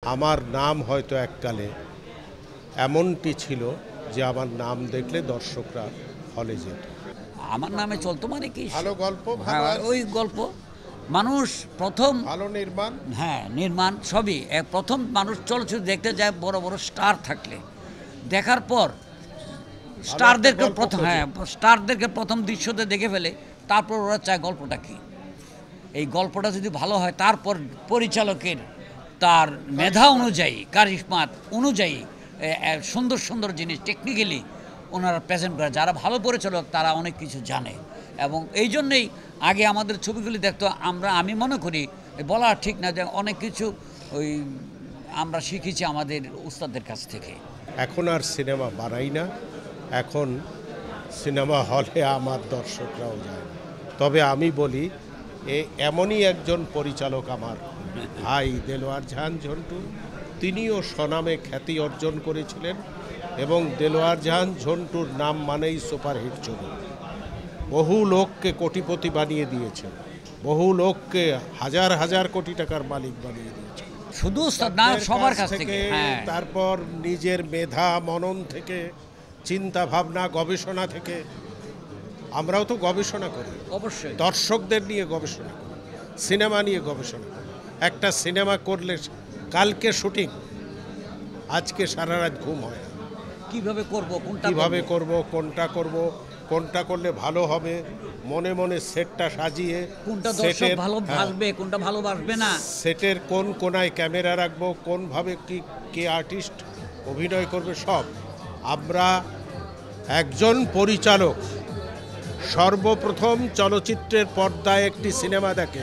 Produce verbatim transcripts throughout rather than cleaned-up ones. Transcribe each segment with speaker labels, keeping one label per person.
Speaker 1: আমার নাম হয়তো এককালে এমনটি ছিল যে আমার নাম দেখলে দর্শকরা হলে যেত।
Speaker 2: আমার নামে চলতো মানে কি
Speaker 1: ভালো গল্প,
Speaker 2: হ্যাঁ ওই গল্প মানুষ প্রথম
Speaker 1: ভালো নির্মাণ,
Speaker 2: হ্যাঁ নির্মাণ সবই। প্রথম মানুষ চলচ্চিত্র দেখতে যায় বড় বড় স্টার থাকলে, দেখার পর স্টারদেরকে প্রথম হ্যাঁ স্টারদেরকে প্রথম দৃশ্যতে দেখে ফেলে, তারপর ওরা চায় গল্পটা কী, এই গল্পটা যদি ভালো হয় তারপর পরিচালকের তার মেধা অনুযায়ী কারিশমাত অনুযায়ী সুন্দর সুন্দর জিনিস টেকনিক্যালি ওনারা প্রেজেন্ট করে। যারা ভালো পরিচালক তারা অনেক কিছু জানে এবং এই জন্যেই আগে আমাদের ছবিগুলি দেখতো আমরা, আমি মনে করি বলা ঠিক না যে অনেক কিছু ওই আমরা শিখেছি আমাদের উস্তাদের কাছ থেকে।
Speaker 1: এখন আর সিনেমা বানাই না, এখন সিনেমা হলে আমার দর্শকরাও যায়। তবে আমি বলি এ এমনই একজন পরিচালক আমার ভাই দেলোয়ার জাহান ঝন্টু, তিনিও স্বনামে খ্যাতি অর্জন করেছিলেন এবং দেলোয়ার জাহান ঝন্টুর নাম মানেই সুপারহিট ছবি। বহু লোককে কোটিপতি বানিয়ে দিয়েছেন, বহু লোককে হাজার হাজার কোটি টাকার মালিক বানিয়ে দিয়েছেন
Speaker 2: শুধু না সবার কাছ থেকে।
Speaker 1: তারপর নিজের মেধা মনন থেকে, চিন্তা ভাবনা গবেষণা থেকে। আমরাও তো গবেষণা করি,
Speaker 2: অবশ্যই
Speaker 1: দর্শকদের নিয়ে গবেষণা করি, সিনেমা নিয়ে গবেষণা করি। একটা সিনেমা করলে কালকে শুটিং, আজকে সারা রাত ঘুম হয় না,
Speaker 2: কীভাবে করবো কোনটা
Speaker 1: কীভাবে করব, কোনটা করব, কোনটা করলে ভালো হবে, মনে মনে সেটটা সাজিয়ে
Speaker 2: কোনটা দর্শক ভালোবাসবে কোনটা ভালোবাসবে না,
Speaker 1: সেটের কোন কোনায় ক্যামেরা রাখবো, কোনভাবে কি কে আর্টিস্ট অভিনয় করবে, সব আমরা। একজন পরিচালক সর্বপ্রথম চলচ্চিত্রের পর্দায় একটি সিনেমা দেখে,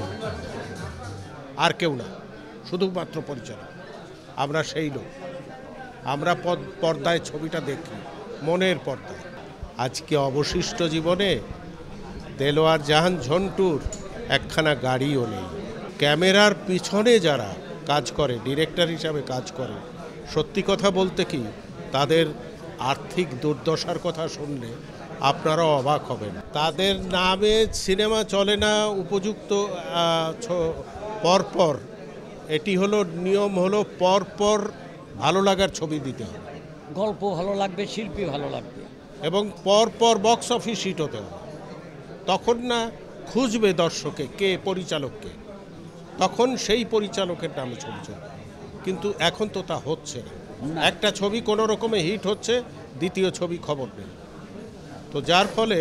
Speaker 1: আর কেউ না, শুধুমাত্র পরিচালক। আমরা সেই লোক, আমরা পর্দায় ছবিটা দেখি, মনের পর্দায়। আজকে অবশিষ্ট জীবনে দেলোয়ার জাহান ঝন্টুর একখানা গাড়িও নেই। ক্যামেরার পিছনে যারা কাজ করে, ডিরেক্টর হিসাবে কাজ করে, সত্যি কথা বলতে কি তাদের আর্থিক দুর্দশার কথা শুনলে আপনারাও অবাক হবেন। তাদের নামে সিনেমা চলে না উপযুক্ত পরপর। এটি হলো নিয়ম, হলো পরপর ভালো লাগার ছবি দিতে হবে,
Speaker 2: গল্প ভালো লাগবে, শিল্পী ভালো লাগবে
Speaker 1: এবং পরপর বক্স অফিস হিট হতে হবে। তখন না খুঁজবে দর্শকে কে পরিচালককে, তখন সেই পরিচালকের নামে ছবি চলবে। কিন্তু এখন তো তা হচ্ছে না। একটা ছবি কোনো রকমে হিট হচ্ছে, দ্বিতীয় ছবি খবর নেই। তো যার ফলে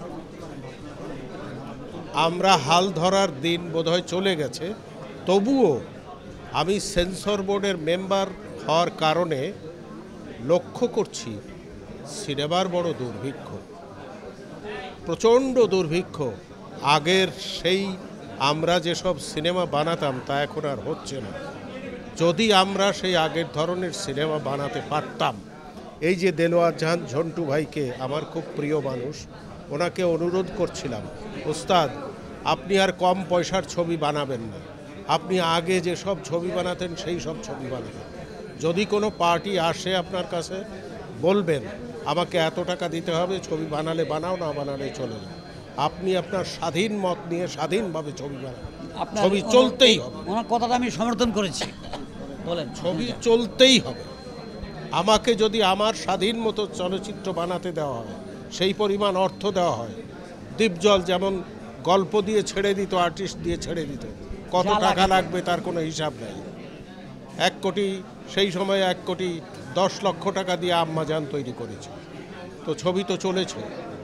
Speaker 1: আমরা হাল ধরার দিন বোধহয় চলে গেছে। তবুও আমি সেন্সর বোর্ডের মেম্বার হওয়ার কারণে লক্ষ্য করছি সিনেমার বড় দুর্ভিক্ষ, প্রচণ্ড দুর্ভিক্ষ। আগের সেই আমরা যেসব সিনেমা বানাতাম তা এখন আর হচ্ছে না। যদি আমরা সেই আগের ধরনের সিনেমা বানাতে পারতাম, এই যে দেলোয়ার জাহান ঝন্টু ভাইকে আমার খুব প্রিয় মানুষ, ওনাকে অনুরোধ করছিলাম, ওস্তাদ আপনি আর কম পয়সার ছবি বানাবেন না, আপনি আগে যেসব ছবি বানাতেন সেই সব ছবি বানাবেন। যদি কোনো পার্টি আসে আপনার কাছে বলবেন আমাকে এত টাকা দিতে হবে, ছবি বানালে বানাও, না বানালে চলে যাও। আপনি আপনার স্বাধীন মত নিয়ে স্বাধীনভাবে ছবি বানান, ছবি চলতেই হবে।
Speaker 2: ওনার কথাটা আমি সমর্থন করেছি, বলেন
Speaker 1: ছবি চলতেই হবে। আমাকে যদি আমার স্বাধীন মতো চলচ্চিত্র বানাতে দেওয়া হয়, সেই পরিমাণ অর্থ দেওয়া হয়, দীপজল যেমন গল্প দিয়ে ছেড়ে দিত, আর্টিস্ট দিয়ে ছেড়ে দিত, কত টাকা লাগবে তার কোনো হিসাব নেই। এক কোটি সেই সময়ে এক কোটি দশ লক্ষ টাকা দিয়ে আম্মাজান তৈরি করেছে। তো ছবি তো চলেছে,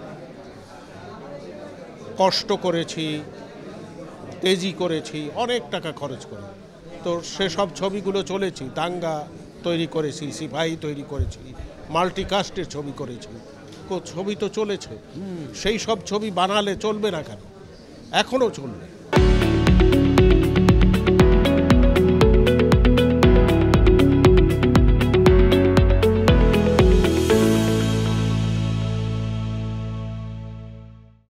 Speaker 1: কষ্ট করেছি, তেজি করেছি, অনেক টাকা খরচ করে, তো সেসব ছবিগুলো চলেছি। দাঙ্গা তৈরি করেছি, সিপাহী তৈরি করেছি, মাল্টিকাস্টের ছবি করেছি, ছবি তো চলেছে। সেই সব ছবি বানালে চলবে না কেন? এখনও চলবে।